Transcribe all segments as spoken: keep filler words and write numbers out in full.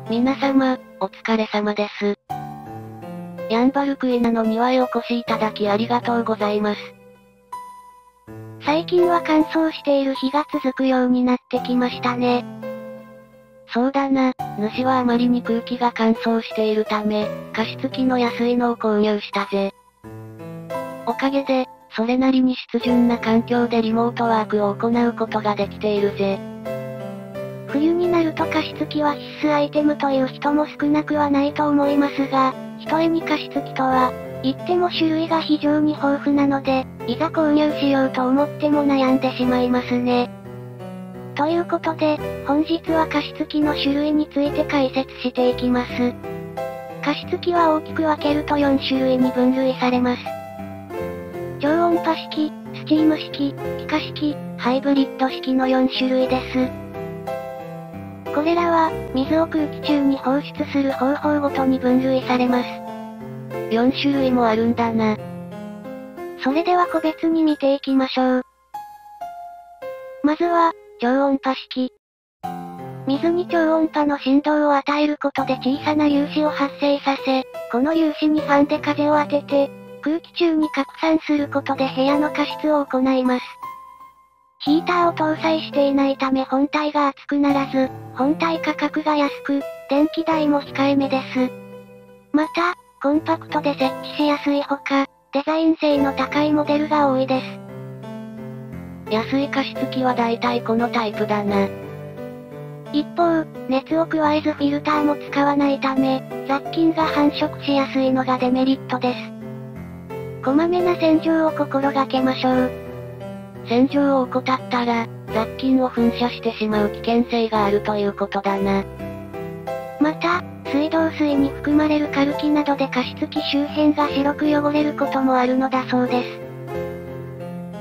皆様、お疲れ様です。ヤンバルクイナの庭へお越しいただきありがとうございます。 最近は乾燥している日が続くようになってきましたね。 そうだな、主はあまりに空気が乾燥しているため、加湿器の安いのを購入したぜ。おかげで、それなりに湿潤な環境でリモートワークを行うことができているぜ。 冬になると加湿器は必須アイテムという人も少なくはないと思いますが、ひとえに加湿器とは、言っても種類が非常に豊富なので、いざ購入しようと思っても悩んでしまいますね。ということで、本日は加湿器の種類について解説していきます。加湿器は大きく分けるとよん種類に分類されます。超音波式、スチーム式、気化式、ハイブリッド式のよん種類です。これらは、水を空気中に放出する方法ごとに分類されます。 よん種類もあるんだな。 それでは個別に見ていきましょう。まずは、超音波式。水に超音波の振動を与えることで小さな粒子を発生させ、この粒子にファンで風を当てて、空気中に拡散することで部屋の加湿を行います。ヒーターを搭載していないため本体が熱くならず、本体価格が安く、電気代も控えめです。また、コンパクトで設置しやすいほか、デザイン性の高いモデルが多いです。 安い加湿器は大体このタイプだな。 一方、熱を加えずフィルターも使わないため、雑菌が繁殖しやすいのがデメリットです。こまめな洗浄を心がけましょう。 洗浄を怠ったら、雑菌を噴射してしまう危険性があるということだな。 また、水道水に含まれるカルキなどで加湿器周辺が白く汚れることもあるのだそうです。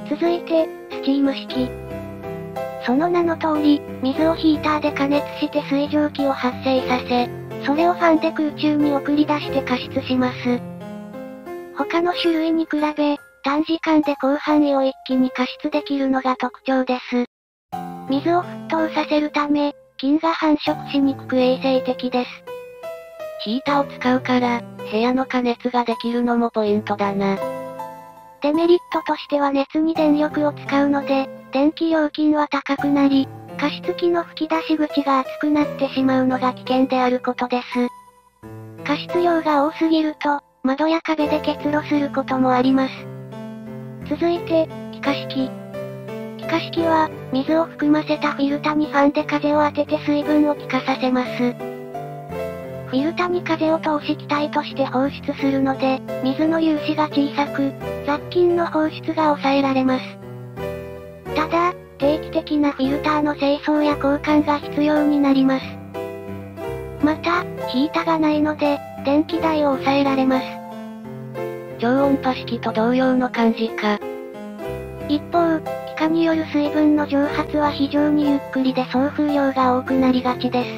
続いて、スチーム式。その名の通り、水をヒーターで加熱して水蒸気を発生させ、それをファンで空中に送り出して加湿します。他の種類に比べ、短時間で広範囲を一気に加湿できるのが特徴です。水を沸騰させるため、菌が繁殖しにくく衛生的です。 ヒーターを使うから、部屋の加熱ができるのもポイントだな。 デメリットとしては熱に電力を使うので、電気料金は高くなり、加湿器の吹き出し口が熱くなってしまうのが危険であることです。加湿量が多すぎると、窓や壁で結露することもあります。続いて、気化式。気化式は、水を含ませたフィルタにファンで風を当てて水分を気化させます。フィルタに風を通し気体として放出するので、水の粒子が小さく、雑菌の放出が抑えられます。ただ、定期的なフィルターの清掃や交換が必要になります。また、ヒータがないので、電気代を抑えられます。 超音波式と同様の感じか。 一方、気化による水分の蒸発は非常にゆっくりで送風量が多くなりがちです。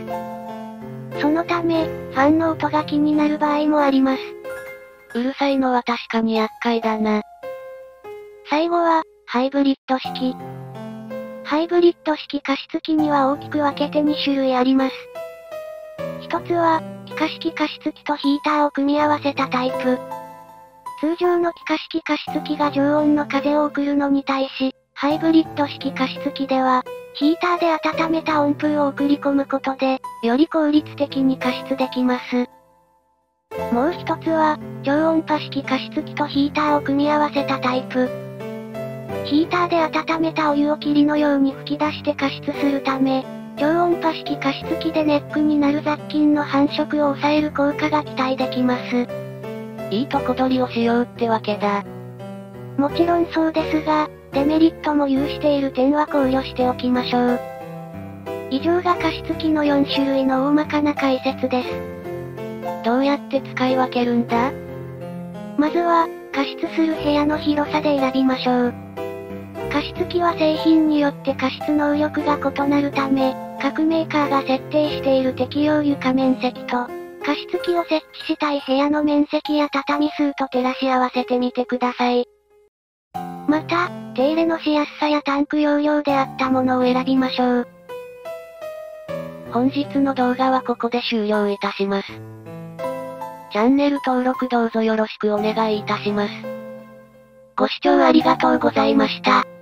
そのため、ファンの音が気になる場合もあります。 うるさいのは確かに厄介だな。 最後は、ハイブリッド式。ハイブリッド式加湿器には大きく分けてに種類あります。一つは、気化式加湿器とヒーターを組み合わせたタイプ。通常の気化式加湿器が常温の風を送るのに対し、ハイブリッド式加湿器では、ヒーターで温めた温風を送り込むことで、より効率的に加湿できます。もう一つは、超音波式加湿器とヒーターを組み合わせたタイプ。ヒーターで温めたお湯を霧のように吹き出して加湿するため、超音波式加湿器でネックになる雑菌の繁殖を抑える効果が期待できます。 いいとこ取りをしようってわけだ。 もちろんそうですが、デメリットも有している点は考慮しておきましょう。以上が加湿器のよん種類の大まかな解説です。 どうやって使い分けるんだ？ まずは、加湿する部屋の広さで選びましょう。加湿器は製品によって加湿能力が異なるため、各メーカーが設定している適用床面積と、加湿器を設置したい部屋の面積や畳数と照らし合わせてみてください。また、手入れのしやすさやタンク容量であったものを選びましょう。 本日の動画はここで終了いたします。チャンネル登録どうぞよろしくお願いいたします。ご視聴ありがとうございました。